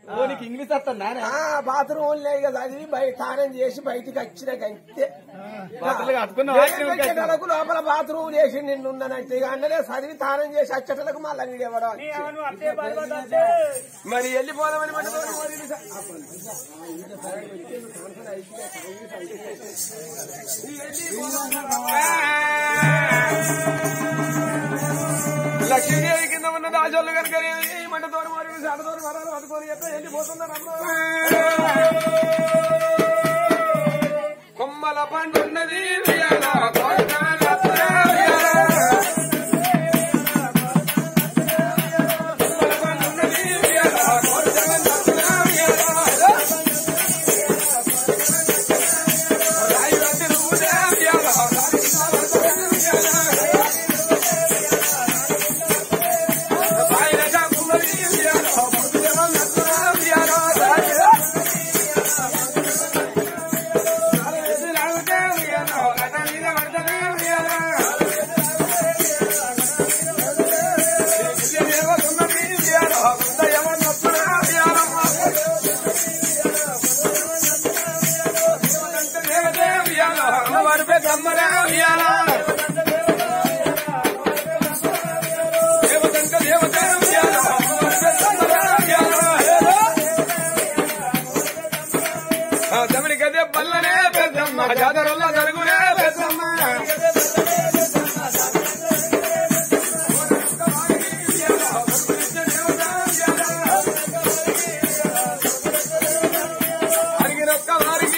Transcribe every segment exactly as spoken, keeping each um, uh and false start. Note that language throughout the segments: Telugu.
నీకు ఇంగ్లీష్ వస్తుందా? బాత్రూమ్ లేదు కదా అది బయట స్నానం చేసి బయటికి వచ్చినాక అంతే నెలకు లోపల బాత్రూమ్ చేసి నిన్నున్నానంటే అన్నదే చదివి స్నానం చేసి అచ్చటలకు మళ్ళీ నీడెవడం మరి వెళ్ళిపోదామని లక్ష్మీదేవి కింద ఉన్న దాజోళ్ళు కనుక మంటతో మరి సాటతో మరాలు పట్టుకొని చెప్పి వెళ్ళిపోతున్నారు కొమ్మల పండున్నది తమిళకదే పల్లనే పెద్దమ్మ జాతరల్లో జరుగునే పెద్దమ్మ అడిగినొక్క వారికి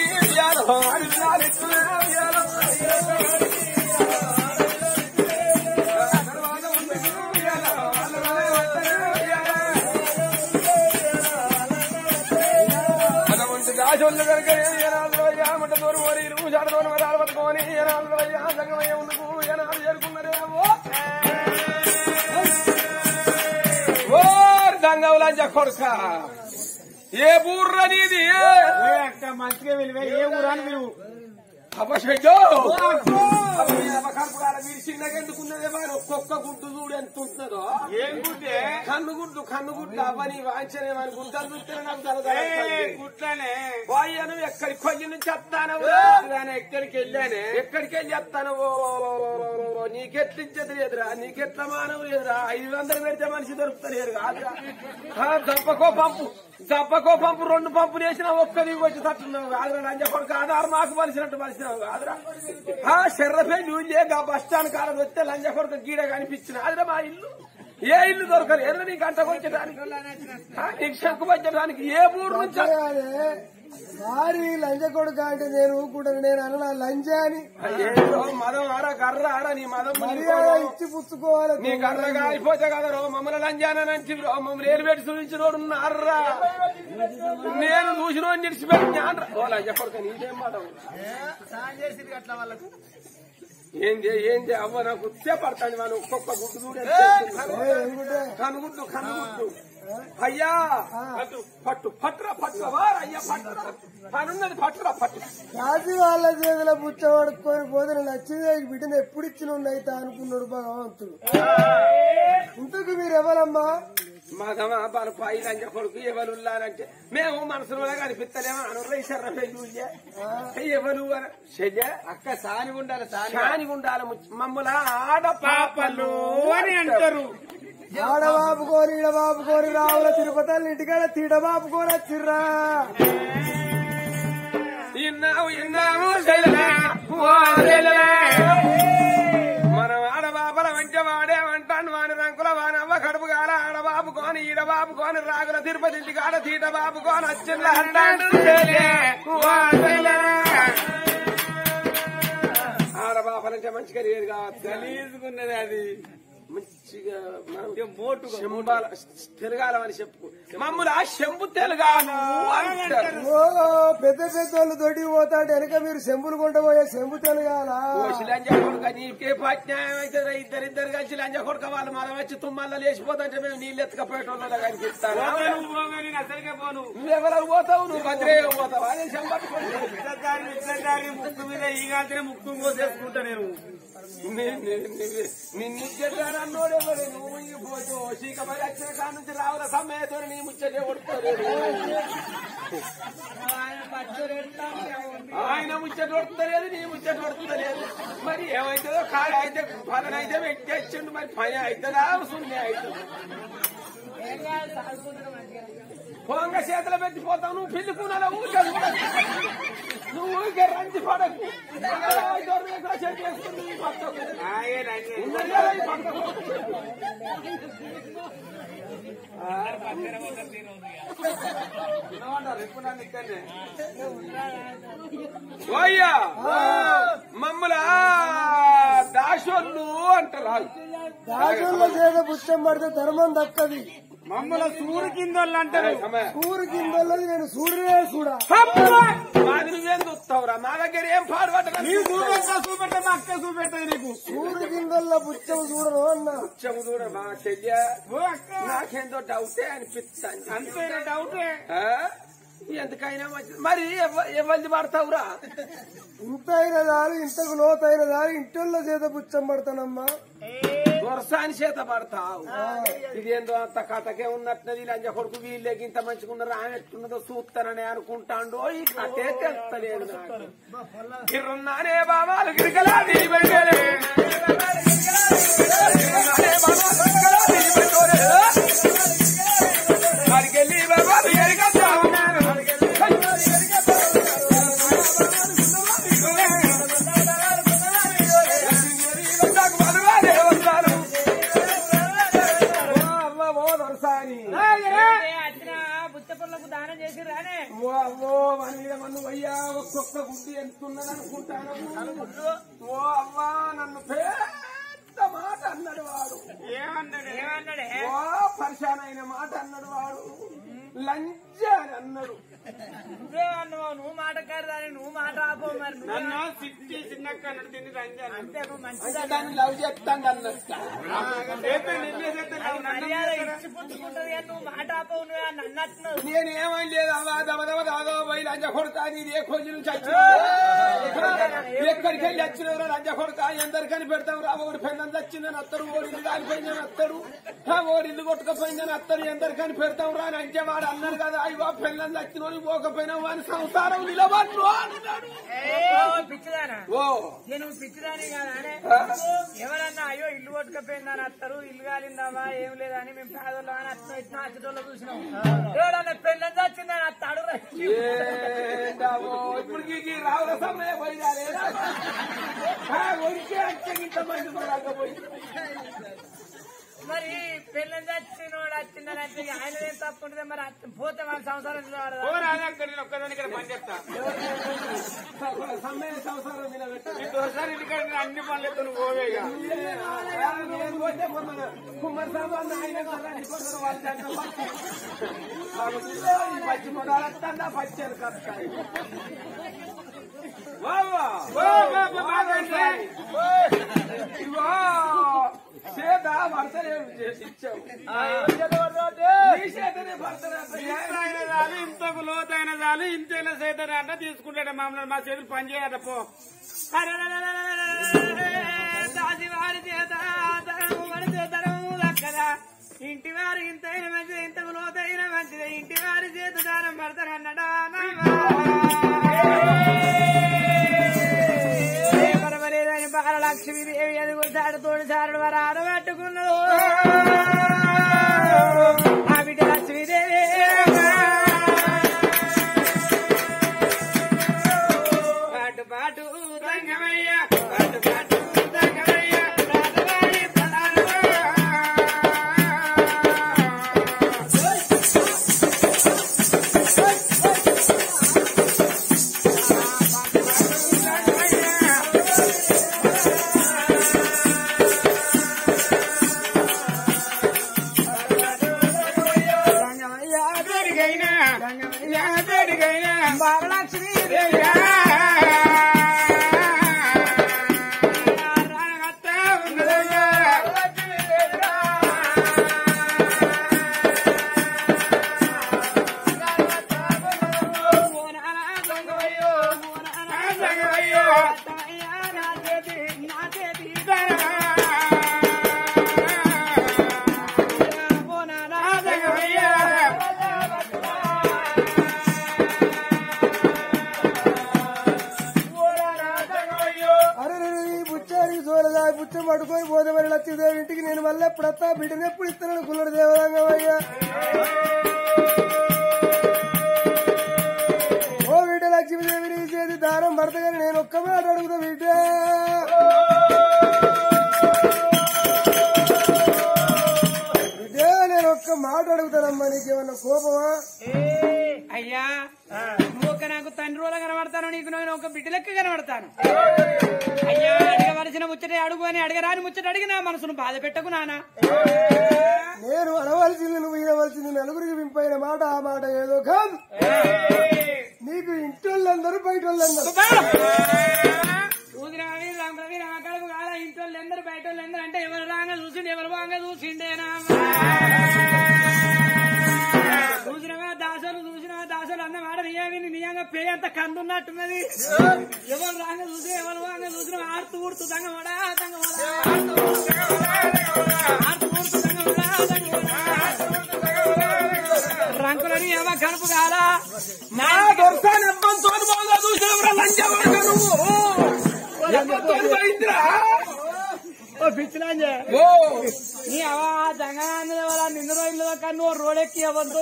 రాజోళ్ళు కనుక మంటతోరు ఓరీరు జాడతోని మరాలు పట్టుకొని ఏనాళ్ళు అయ్యా సంగమయ్య ఉందుకు ఏనాడు చేరుకున్నారేమో ఓ దంగవులంజ కొడుక ఏ బూర్ర నీది మంచిగా వెళ్ళివే ఏ ఊరాని నువ్వు అపశెట్టో మీరు చిన్నగా ఎందుకున్నదే మరి ఒక్కొక్క గుడ్డు చూడు ఎంత ఉంటున్నదో ఏం గుడ్డే కన్ను గుడ్డు కన్ను గుడ్డు అవ్వని వాంచనేమని గుంటలు చూస్తే నాకు గుట్లనే పోయాను ఎక్కడికి కొయ్యి నుంచి వస్తాను ఎక్కడికి వెళ్ళానే ఎక్కడికి వెళ్ళి వస్తాను నీకెట్లించేది లేదురా నీకెట్ల మానవు లేదురా ఐదు వందలు పెడితే మనిషి దొరుకుతలేరు కాదురా దప్పకో పంపు దప్పకో పంపు రెండు పంపులు వేసినా ఒక్కది వచ్చి తట్టున్నావు కాదురా లంజ కొడుకు ఆధార్ మాకు మలిసినట్టు మలిసినావు కాదురా శర్రపై నువ్వు లేక బస్ స్టాండ్ కాడ వస్తే లంజ కొడుకు గీడ కనిపించిన ఆదిరా మా ఇల్లు ఏ ఇల్లు దొరకలేదు నీకు గంటకు వచ్చేదానికి నీకు శంకు వచ్చేదానికి ఏ ఊరు నుంచి వారి లంజ కొడుకు అంటే నేను ఊరుకుంటాను నేను అన్న లంజ అని మదం ఆడ కర్ర ఆడ నీ మదం ఇచ్చి పుచ్చుకోవాలి నీ కర్రగా అయిపోతే కదా రో మమ్మల్ని లంజానంచి మమ్మల్ని ఏలు పెట్టి చూపించినోడు ఉన్నారా నేను చూసినోడు నిడిచిపెట్టినా ఓ లంజ కొడుకు నీకేం మాట ఏంది ఏంది అవ్వ నాకు పడతాను మనం ఒక్కొక్క గుడ్డు చూడే కనుగుడ్డు కనుగుడ్డు అయ్యా పట్టు పట్టురా పట్టురా అయ్యా పట్టురా పనున్నది పట్టురా పట్టు కాశీ వాళ్ళ చేతుల పుచ్చ పడుకొని పోతే లక్ష్మీదేవికి బిడ్డను ఎప్పుడు ఇచ్చిన అయితే అనుకున్నాడు భగవంతుడు ఇంతకు మీరు ఎవరమ్మా మగమా మన పై లంజ కొడుకు ఎవరు ఉన్నారంటే మేము మనసులో కనిపిస్తలేమో అనుర్రేశ్వర ఎవరు శల్య అక్క సాని ఉండాలి సాని ఉండాలి మమ్మల ఆడ పాపలు అని అంటారు ఆడబాబు కోరి ఈడబాబు కోరి రావుల తిరుపతి ఇంటికాడ తీడబాబు కోరి వచ్చిర్రా ఇన్నావు ఇన్నాము మనం ఆడబాబల వంట వాడేమంటాను వాని రంకుల వానవ్వ కడుపు కాల ఆడబాబు కోని ఈడబాబు కోని రాగుల తిరుపతి ఇంటికాడ తీటబాబు కోని వచ్చింది ఆడబాబలంటే మంచిగా లేదు కావచ్చు గలీజుకున్నది అది మంచిగా మోటు తిరగాలని చెప్పు మమ్మల్ని ఆ చెంబు తెలుగాను ఓ పెద్ద పెద్ద వాళ్ళు దొడ్డి పోతాడు వెనక మీరు చెంబులు కొంట పోయే చెంబు తెలుగాల లంజ కొడుక నీకే పాజ్ఞాయం అయితే ఇద్దరిద్దరు కలిసి లంజ కొడుక వాళ్ళు మనం వచ్చి తుమ్మల్లో లేచిపోతుంటే మేము నీళ్ళు ఎత్తుకపోయేటోళ్ళ కనిపిస్తాను నువ్వెవరకు పోతావు నువ్వు భద్రే పోతావు అదే చెంబట్టుకోండి ముక్కు మీద ఈ కాల్తేనే ముక్కు కోసేసుకుంటా నేను నిన్ను నన్నోడేమో నువ్వు మునిగిపోతూ చీకబడి వచ్చిన కాడ నుంచి రావుల సమయంతో నీ ముచ్చటే కొడుకోలేదు ఆయన ముచ్చట కొడుతలేదు నీ ముచ్చట కొడుతలేదు మరి ఏమైతుందో కాడ అయితే పని అయితే వ్యక్తి వచ్చిండు మరి పని అవుతుందా శూన్య అవుతుంది పొంగ చేతులు పెట్టిపోతావు నువ్వు పిల్లుకున్నా ఊరికే నువ్వు ఊరికే రంచి పడకు చెట్టు వేసుకుని ఓయ్యా మమ్మల్ని దాసోళ్ళు అంటారు దాసోళ్ళ చేత పుచ్చం పడితే ధర్మం దక్కది మమ్మల్ని సూరు కిందోళ్ళు అంటారు సూరు కిందోళ్ళది నేను సూర్యుడే చూడా మాది నువ్వేం చూస్తావురా మా దగ్గర ఏం పాడుపడ్డా చూపెట్టా చూపెట్టా మా అక్క చూపెట్టదు నీకు సూరు కిందోళ్ళ పుచ్చం చూడరు అన్న పుచ్చం చూడ మా చెయ్య నాకేందో డౌటే అనిపిస్తాను అంతేనా డౌటే ఎందుకైనా మంచిది మరి ఎవరిది పడతావురా ఇంత అయిన దారి ఇంతకు లోతైన దారి ఇంటిల్లో చేత పుచ్చం పడతానమ్మా వర్షాన్ని చేత పడతావు ఇదేందో అంత కథకే ఉన్నట్టున్నది లంజ కొడుకు వీళ్ళకి ఇంత మంచిగా ఉన్నారు ఆయన ఎట్టున్నదో చూస్తానని అనుకుంటాండో ఈ కథే తెలుస్తలేదు నాకు గిర్రున్నానే బాబాలు గిరికలా అడికెళ్ళి బాబాలు ఎరిగొస్తా ఉన్నారు దానం చేసి రానే అమ్మో మన అయ్యా ఒక్కొక్క గుడ్డి ఎంతున్నది అనుకుంటాను ఓ అవ్వా నన్ను పెద్ద మాట అన్నాడు వాడు ఏమన్నాడు ఏమన్నాడే ఓ పరిశాన్ అయిన మాట అన్నాడు వాడు లంచ అని అన్నాడు నువ్వేమన్నావు నువ్వు మాటకారు నువ్వు మాట ఆపో మరి నన్ను సిట్టి చిన్నక్క అన్నాడు తిని రంజాను అంతే నువ్వు మంచి అంటే దాన్ని లవ్ చేస్తాను అన్నట్ట మర్యాద ఇచ్చి పుచ్చుకుంటది కానీ నువ్వు మాట ఆపవు నువ్వు అని అన్నట్టున్నావు నేను ఏమని లేదు అవ్వా దమదమ దాదో పోయి లంజ కొడతా నీది ఏ కొంచెం నుంచి వచ్చిన ఎక్కడికి వెళ్ళి వచ్చినవరా లంజ కొడతా ఎందరికని పెడతాం రా ఓడి పెళ్ళని వచ్చిందని అత్తడు ఓడి ఇల్లు కాలిపోయిందని అత్తడు ఓడి ఇల్లు కొట్టుకపోయిందని అత్తడు ఎందరికని పెడతాం రా అని అంటే వాడు అన్నాడు కదా అయ్యో పెళ్ళని వచ్చిన పోకపోయినా వాని సంసారం నిలబడు అన్నాడు పిచ్చిదానా ఓ నేను పిచ్చిదాని కాదానే ఎవరన్నా అయ్యో ఇల్లు కొట్టుకపోయిందని అత్తరు ఇల్లు కాలిందామా ఏం లేదని మేము పేదోళ్ళు అని అత్త ఇచ్చిన అచ్చటోళ్ళు చూసినాం ఎవడన్నా పెళ్ళని వచ్చిందని అత్తాడు ఇప్పుడు రావుల సమయం పోయినా లేదా ఒడికే ఇంత మంది పోయి మరి పెళ్ళని చచ్చినోడు వచ్చిందని అంటే ఆయన ఏం తప్పుంటుంది మరి పోతే మన సంసారం ఒక్కదాని ఇక్కడ పని చెప్తా సమయం సంసారం నిలబెట్టాలి ఇంకోసారి ఇక్కడ అన్ని పనులు ఎత్తు నువ్వు పోవేగా కుమార్ సాబు ఆయన పచ్చి మొదలెత్తా పచ్చారు కష్టాయి ఇగో చేత భర్త ఇచ్చావు ఇంతకు లోతైన చాలు ఇంతైనా సేతన అంట తీసుకుంటాడు మమ్మల్ని మా చేతులు పని చేయట పో దాసివారి చేత వారి చేతనము దక్కదా ఇంటి వారి ఇంతైన మంచిది ఇంతకు లోతైన మంచిది ఇంటి వారి చేత దానం పడతారన్నడా పరమలేదని బాలలక్ష్మీదేవి ఎదుగుతాడు తోడు సారుడు వారు ఆడబెట్టుకున్నాడు ఆ బిడ్డ లక్ష్మీదేవి పాటు పాటు రంగమయ్య పాటు పాటు రంగమయ్య బాలలక్ష్మీదేవి నా చేతి ఎప్పుడత్తా బిడ్డను ఎప్పుడు ఇస్తాననుకున్నాడు దేవరంగమయ్యా. ఓ బిడ్డ లక్ష్మీదేవిని చేతి దారం భర్త గారి నేను ఒక్క మాట అడుగుతా బిడ్డ. బిడ్డ నేను ఒక్క మాట అడుగుతానమ్మా, నీకేమన్నా కోపమా? అయ్యా నువ్వు ఒక నాకు తండ్రి రోజులు కనబడతాను, నీకు నేను ఒక బిడ్డ లెక్క కనబడతాను. అయ్యా అడగవలసిన ముచ్చట అడుగు అని అడగరాని ముచ్చట అడిగి నా మనసును బాధ పెట్టకు నానా. నేను అనవలసింది నువ్వు వినవలసింది నలుగురికి వింపైన మాట ఆ మాట ఏదో కాదు. నీకు ఇంటోళ్ళందరూ బయట వాళ్ళందరూ కడుపు కాదా ఇంటోళ్ళు ఎందరు బయట వాళ్ళు ఎందరు అంటే ఎవరు రాగా చూసిండు ఎవరు బాగా చూసిండేనా. చూసినవా దాసలు చూసినవా దాసలు అన్న మాట నియమి నియంగా పే అంత కందున్నట్టున్నది. ఎవరు రాగా చూసి ఎవరు బాగా చూసిన ఆడుతూ ఊడుతూ తంగమడా తంగమడా ఆడుతూ ఊడుతూ తంగమడా తంగమడా రంకులని ఏమో కడుపు కాదా నా దొరసాని అబ్బంతో బాగా చూసినవరా లంచవాడుగా నువ్వు పిచ్చిలాంజే నీ అవా జంగనాంజన వల్ల నిన్న రోజుల కన్ను రోడెక్కి అవ్వద్దు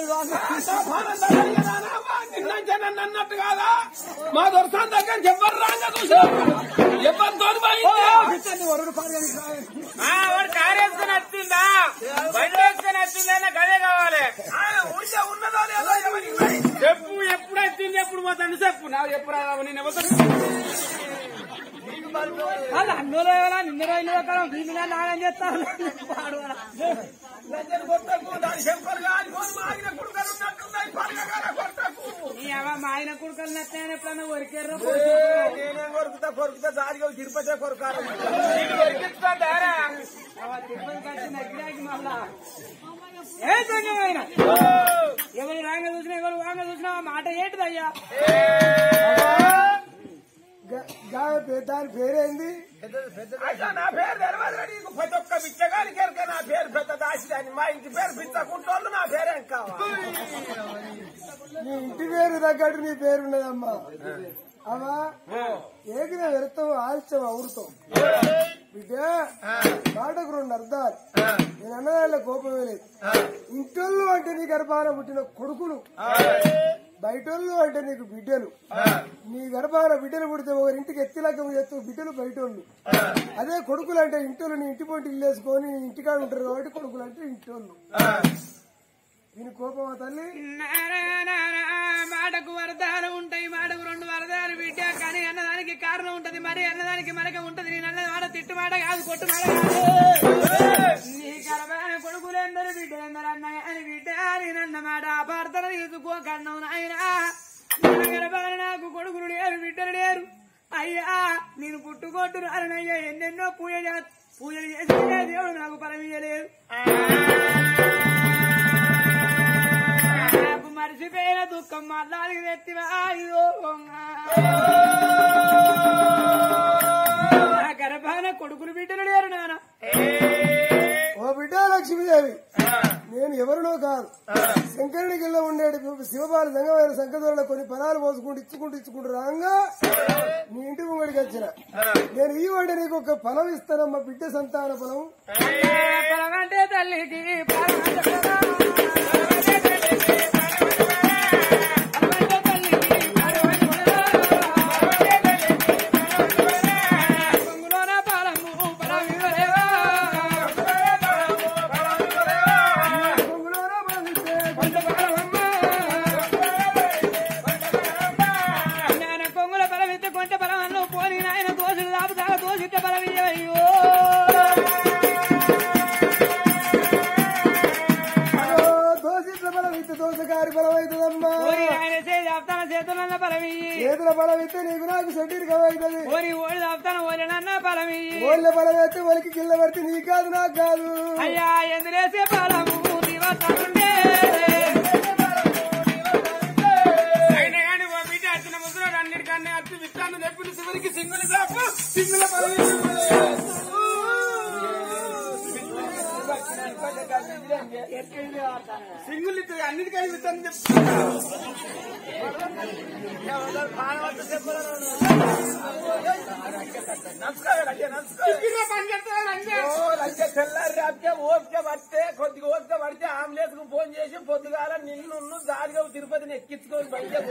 అన్నట్టు కాదా మా దొరసాని దగ్గర ఎవరు రాగా చూసావు ఎవరితో వాడు కారు వేసుకుని వచ్చిందా బండి వేసుకుని వచ్చిందా గదే కావాలి. ఉన్నదో లేదో చెప్పు ఎప్పుడు వచ్చింది ఎప్పుడు పోతాను చెప్పు నాకు చెప్పు రావు నేను ఎవరు అన్నోలో ఎవరా నిన్న రోజుల కాలం దీని నాగం చేస్తాను. నీ అవ మా ఆయన కుడుకలు నచ్చాయని ఎప్పుడన్నా కొరికేర్రా నేనే కొరుకుతా కొరుకుతా జారిగా తిరుపతి కొరకాలి మళ్ళా ఏ సంగమైన ఎవరు రాంగ చూసినా ఎవరు వాంగ చూసినా మాట ఏంటిదయ్యా. దాని పేరేంది? నా పేరు తెలియదు నీకు ప్రతి ఒక్క బిచ్చగానికి ఎరక నా పేరు పెద్ద దాసిదాని. మా ఇంటి పేరు పిచ్చకుంటోళ్ళు నా పేరేం కావాలి. నీ ఇంటి పేరు తగ్గట్టు నీ పేరున్నదమ్మా. అవా ఏకిన వెళ్తాం ఆలస్యం అవుతాం బిడ్డ. మాటకు రెండు అర్థాలు. నేను అన్నదాళ్ళ కోపమే లేదు. ఇంటోళ్ళు అంటే నీ గర్భాన పుట్టిన కొడుకులు, బయటోళ్ళు అంటే నీకు బిడ్డలు. నీ గర్భాన బిడ్డలు పుడితే ఒకరింటికి ఎత్తిలాక ఎత్తు బిడ్డలు బయటోళ్ళు. అదే కొడుకులు అంటే ఇంటోళ్ళు నీ ఇంటి పొంటి ఇల్లు వేసుకొని ఇంటికాడ ఉంటారు కాబట్టి కొడుకులు అంటే ఇంటోళ్ళు. దీని కోపమా తల్లి? మాటకు వరదాలు ఉంటాయి, మాటకు రెండు వరదాలు బిడ్డ. కానీ అన్నదానికి కారణం ఉంటది, మరి అన్నదానికి మనక ఉంటది. నేను అన్నది మాట తిట్టు మాట కాదు, కొట్టు మాట కాదు. నీ గర్భాన కొడుకులందరూ బిడ్డలందరూ అన్నయ్య అని బిడ్డ నేనన్న మాట అపార్థన తీసుకో కన్నావు నాయన. నా గర్భాన నాకు కొడుకులు లేరు బిడ్డలు లేరు అయ్యా. నేను పుట్టుకొట్టు రానయ్యా ఎన్నెన్నో పూజ పూజలు చేసి దేవుడు నాకు పరమీయలేదు. నాకు మరిచిపోయిన దుఃఖం మళ్ళీ తెత్తివా నా గర్భాన కొడుకులు బిడ్డలు లేరు నాన్న. ఓ బిడ్డ లక్ష్మీదేవి, నేను ఎవరినో కాదు, శంకరుడి గిల్ల ఉండేది శివపాల సంగమైన శంకరుల కొన్ని ఫలాలు పోసుకుంటూ ఇచ్చుకుంటూ ఇచ్చుకుంటూ రాగా నీ ఇంటి ముంగడికి వచ్చిన. నేను ఈ వాడి నీకు ఒక ఫలం ఇస్తానమ్మా, బిడ్డ సంతాన ఫలం. ఫలం అంటే తల్లికి చేతుల బలం అయితే నీకు నాకు సెంటీకి అవుతుంది. ఓళ్ళ బలం అయితే వాళ్ళకి కిల్ల పడితే నీకు కాదు నాకు కాదు. అయ్యా ఎందులేసే బలము అయినా కానీ ఓ బిడ్డ వచ్చిన ముసలాడు అన్నిటికన్నా వచ్చి విత్తాన్ని తెప్పిన చివరికి సింగులు సాపు సింగుల బలం సింగులు అన్నిటికీ విత్తాన్ని చెప్తున్నా తెల్లారి రాత్రి ఓపిక పడితే కొద్దిగా ఓపిక పడితే ఆంబులెన్స్ కు ఫోన్ చేసి పొద్దుగాల నిన్ను జారిగవు తిరుపతిని ఎక్కించుకొని బయట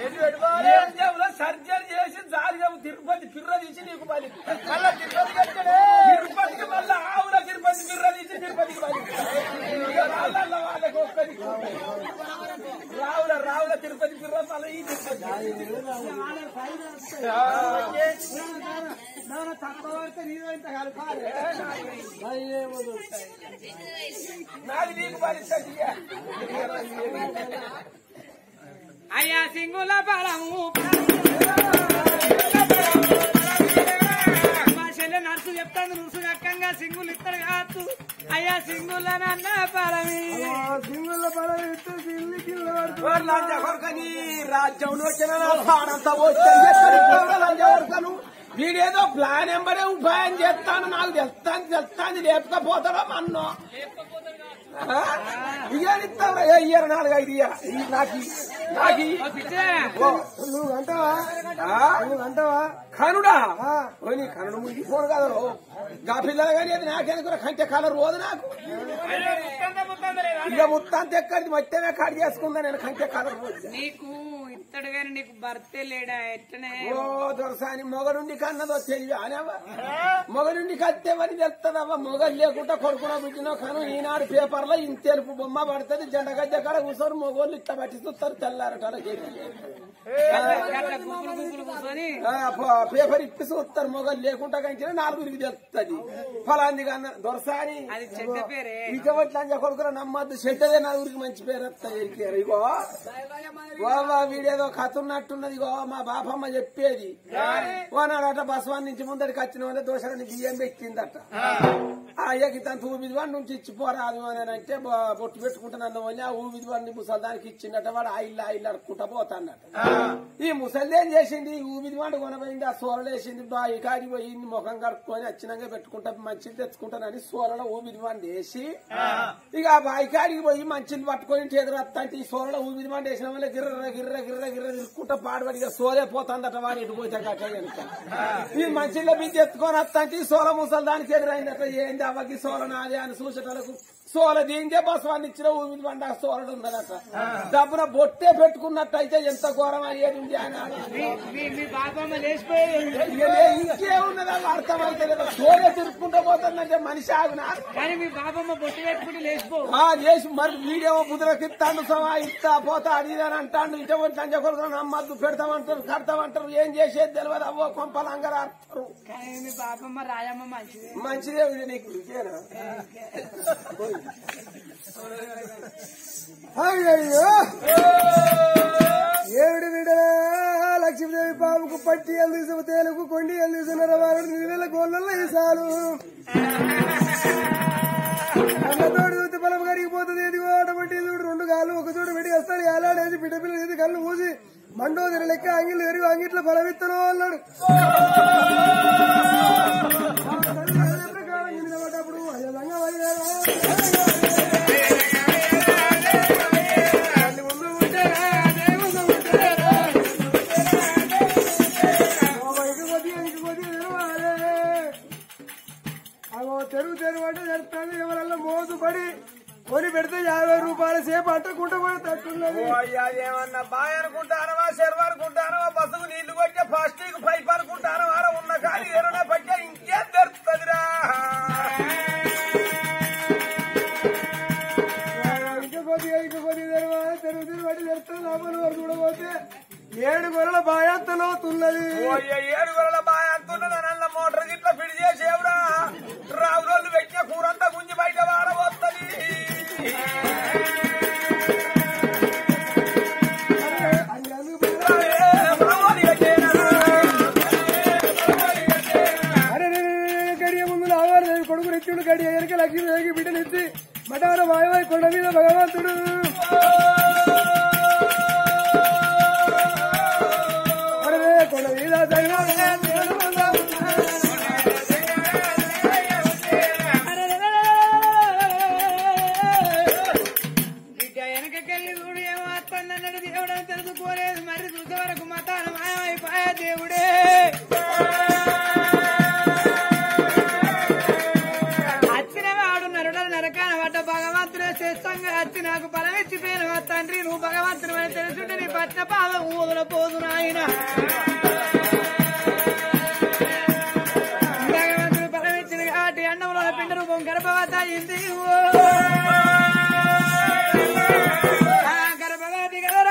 సర్జరీ చేసి జారిగవు తిరుపతి పిర్ర తీసి నీకు బలి మళ్ళా తిరుపతి తిరుపతికి మళ్ళా ఆవుల తిరుపతి పిర్ర తీసి తిరుపతికి బలి వాళ్ళకి ఒక్కది రావుల రావుల తిరుపతి పిర్ర మళ్ళీ ఈ తిరుపతి తప్పబడితే నీదో ఇంత కలపాలి నాది నీకు భరిస్తుంది అయ్యా సింగుల బలము మా చెల్లె నర్సు చెప్తాను నర్సు రకంగా సింగులు ఇస్తారు కాదు అయ్యా సింగుల నన్న బలమి సింగుల బలం ఇస్తే సిల్లి కిల్ల కొరకని రాజ్యంలో వచ్చిన వీడేదో ప్లాన్ ఎంబడే ఉపాయం చేస్తాను నాకు తెలుస్తాను తెలుస్తాను లేపకపోతాడో మన్నో ఇయ్యాడిస్తావు ఇయ్యారు నాలుగు ఐదు ఇయ్యారా నాకు నాకు నువ్వు అంటావా నువ్వు అంటావా కనుడా నీ కనుడు ముగిపోను కదా గా పిల్లలు కానీ అది నాకెందుకు కంటే కలర్ రోజు నాకు ఇక ముత్తాంత ఎక్కడిది మధ్యమే కాడి చేసుకుందా నేను కంటే కలర్ రోజు నీకు ఇత్తడు గాని నీకు భర్తే లేడా ఎట్టనే ఓ దొరసాని మొగడుండి కన్నదో తెలివి అనేవా మొగడుండి కత్తేవని తెలుస్తుందవ్వ మొగలు లేకుండా కొడుకున పుట్టినో కను ఈనాడు పేపర్లో ఇంత తెలుపు బొమ్మ పడుతుంది జెండ గడ్డ కాడ కూర్చొని మొగోళ్ళు ఇట్లా పట్టి చూస్తారు తెల్లారట పేపర్ ఇప్పి చూస్తారు మొగలు లేకుండా కంటే నాలుగురికి తెలుస్తుంది ఫలాంది కన్నా దొరసాని అది చెడ్డ పేరే ఇక లంజ కొడుకురా నమ్మద్దు చెడ్డదే నలుగురికి మంచి పేరు వస్తుంది ఇగో బాబా వీడేదో కథ ఉన్నట్టున్నది ఇగో మా బాపమ్మ చెప్పేది ఓనాడట బస్వాన్ నుంచి ముందరికి వచ్చిన వాళ్ళ దోషాన్ని బియ్యం పెట్టిందట ఆ అయ్యకి తను ఊబిది వాడి నుంచి ఇచ్చిపోరాదు అని అంటే బొట్టు పెట్టుకుంటున్నందు వల్ల ఆ ఊబిది వాడిని ముసల్దానికి ఇచ్చిందట వాడు ఆయిల్ ఆయిల్ అడుక్కుంటా పోతాడట ఈ ముసల్ది ఏం చేసింది ఈ ఊబిది వాడు కొనబోయింది ఆ సోలలు వేసింది బాయి కాడికి పోయి ముఖం కడుక్కొని వచ్చినాక పెట్టుకుంటా మంచిది తెచ్చుకుంటానని సోలలో ఊబిది వాడిని వేసి ఇక ఆ బాయి కాడికి పోయి మంచిది పట్టుకొని చేతురత్తా అంటే ఈ సోలలో ఊబిది వాడిని వేసిన వల్ల గిర్ర గిర్ర గిర్ర గిర్ర తిరుక్కుంటా పాడబడిగా సోలే పోతాందట వాడు ఇటు పోతే కట్ట ఈ మంచిలో బిడ్డ ఎత్తుకొని వస్తా అంటే ఈ సోల ముసలి దానికి ఎదురైందట ఏంది అవ్వకి సోల నాదే అని చూసేటలకు సోల దీనికే బస్వాన్ని ఇచ్చిన ఊమిది పంట సోలడు ఉందనట డబ్బున బొట్టే పెట్టుకున్నట్టయితే ఎంత ఘోరం అయ్యేది ఉంది అని ఇంకేమున్నదా అర్థమైతే లేదా సోలే తిరుక్కుంటూ పోతుందంటే మనిషి ఆగునా కానీ మీ బాబమ్మ బొట్టు పెట్టుకుంటే లేచిపో లేచి మరి వీడియో ముద్రకి ఇస్తాను సమా ఇస్తా పోతా అడిగిదని అంటాడు ఇటువంటి లంచ కొడుకుని నమ్మద్దు పెడతామంటారు కడతామంటారు ఏం చేసేది తెలియదు అవ్వో కొంపలు అంగరారు కానీ మీ బాబమ్మ రాయమ్మ మంచిది మంచిదే నీకు ఇదేనా అయ్యో ఏడు విడలా లక్ష్మీదేవి పాముకు పట్టి అందిసు తేలుకు కొండి అందిస్తున్న వారు నీళ్ళ గోళ్ళల్లో వేసాలు అన్నతోడు చూస్తే బలం కరిగిపోతుంది ఎదిగో ఆటబట్టి చూడు రెండు కాళ్ళు ఒక చోటు పెట్టి వస్తాడు ఏలాడేసి బిడ్డ పిల్లలు ఏది కళ్ళు మూసి మండోదరి లెక్క అంగిలు ఎరుగు అంగిట్లో బలమిత్తను అన్నాడు అప్పుడు అయ్యంగా తెరువు తెరువు అంటే జరుగుతుంది ఎవరల్లా మోసుపడి కొని పెడితే యాభై రూపాయల సేపు అంటకుండా కూడా తట్టున్నది ఏమన్నా బాయ్ అనుకుంటానవా చెరువు అనుకుంటానవా బస్సుకు నీళ్లు కొట్టే ప్లాస్టిక్ పైప్ అనుకుంటానవా ఉన్న కానీ ఎరుణ పట్టే ఇంకేం దొరుకుతుందిరా ఇంకా కొద్దిగా ఇంకా కొద్దిగా తెరవాలి తెరువు తెరువు బట్టి తెరుస్తుంది లోపల వారు చూడబోతే ఏడు గొర్రెల బాయంతనవుతున్నది ఏడు గొర్రెల బాయంతున్నది నల్ల మోటార్ గిట్ల ఫిడి చేసేవురా రావు రోజులు పెట్టిన కూరంతా గుంజి బయట వాడబోతుంది గడియ ముందు ఆవారు కొడుకు నెత్తుడు గడియ ఎనక లక్ష్మీ బిడ్డలు ఇచ్చి మఠాన వాయువాయి కొండ మీద భగవంతుడు కొండ మీద బిడ్డ వెనకెళ్ళి చూడు ఏమో అత్తన్నాడు దేవుడని తెలుసుకోలేదు మరి వచ్చే వరకు మతాన మాయమైపోయే దేవుడే వచ్చిన వాడు నరుడ నరకాన పడ్డ భగవంతుడే చేస్తంగా వచ్చి నాకు బలమిచ్చిపోయిన మా తండ్రి నువ్వు భగవంతుడు అని తెలుసుంటే నీ పట్టిన పాదం ఊదుల పోదు నాయన భగవంతుడు బలమిచ్చిన కాబట్టి అన్నంలో పిండ రూపం గర్భవత అయింది గర్భవతి కదరా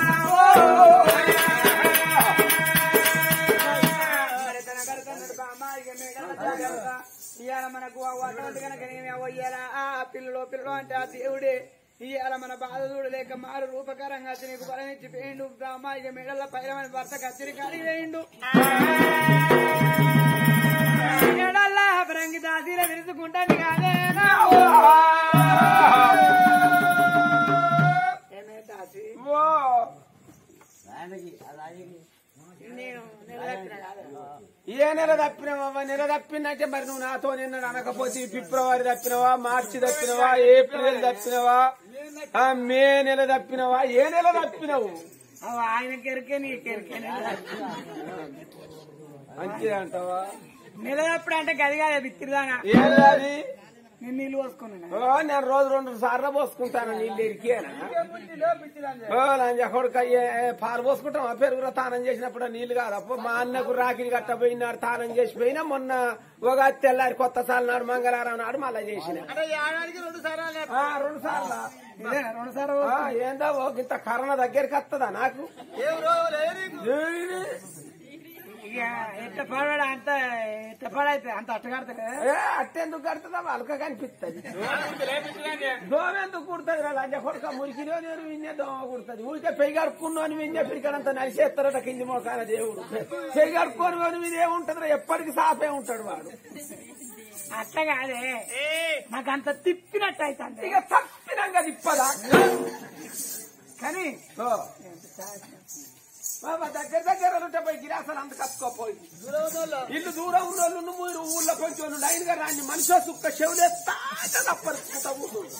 ఇవాళ మనకు అటువంటి కనుక ఇవాళ ఆ పిల్లలో పిల్లలు అంటే ఆ దేవుడే ఇవాళ మన బాధ చూడలేక మారు రూపకరంగా వచ్చి నీకు బలం ఇచ్చి వేయండు అమ్మాయికి మెడల పైరమని భర్త కచ్చిరి కాడి వేయండు మెడల్లా పరంగి దాసీల విరుచుకుంటాను కాదే ఏమే దాసి నేను ఏ నెల తప్పినవా నెల తప్పినట్టే మరి నువ్వు నాతో నిన్న అనకపోతే ఫిబ్రవరి తప్పినవా మార్చి తప్పినవా ఏప్రిల్ తప్పినవా మే నెల తప్పినవా ఏ నెల తప్పినవు ఆయనకి ఎరికే నీకు ఎరికే మంచిది అంటావా నెల తప్పుడు అంటే గదిగా బిత్తిరిదానా ఏది నేను నీళ్ళు పోసుకున్నాను నేను రోజు రెండు సార్లు పోసుకుంటాను నీళ్ళు ఎరికేనా కొడుక పాలు పోసుకుంటాం ఆ పెరుగులో తానం చేసినప్పుడు నీళ్లు కాదు మా అన్నకు రాకిని కట్టపోయినాడు తానం చేసిపోయినా మొన్న ఒక తెల్లారి కొత్త సార్లు నాడు మంగళవారం నాడు మళ్ళా చేసిన రెండు సార్లు రెండు సార్లు రెండు సార్లు ఏందో ఇంత కరోనా దగ్గరికి వస్తుందా నాకు ఎట్ట పడాడు అంత ఎట్ట పడైతే అంత అట్టగడతా అట్టెందుకు కడుతుందా వాళ్ళక కనిపిస్తుంది దోమెందుకు కుడుతుంది లంజ కొడుక మురికిలో నేను విన్నే దోమ కుడుతుంది ఊరికే పెయి గడుపుకున్నాను విన్నే పిరికడంతా నలిసేస్తారట కింది మోకాన దేవుడు పెయి గడుపుకొని మీద ఏముంటుందో ఎప్పటికి సాపే ఉంటాడు వాడు అట్లా కాదే నాకు అంత తిప్పినట్టు అవుతుంది ఇక తప్పినాక తిప్పదా కానీ దగ్గర దగ్గర ఉంటే పోయి గిరాసాలు అంత కప్పుకోపోయి ఇల్లు దూరం ఉన్న వాళ్ళు మీరు ఊళ్ళో కొంచెం లైన్ గా రాని మనిషి సుక్క చెవులే తాట తప్పరుకుంటా కూర్చుంది